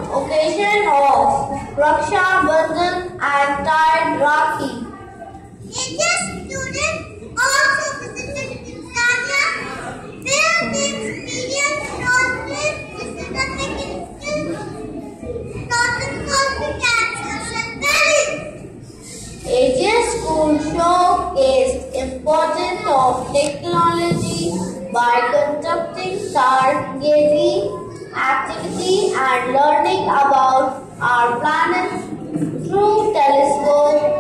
occasion of Raksha Bandhan and Tide Rakhi. Indian students also visited Himalaya, where they experienced knowledge, decision-making skills, problem-solving and values. AGS School showcased importance of technology by conducting stargazing activity and learning about our planet through telescope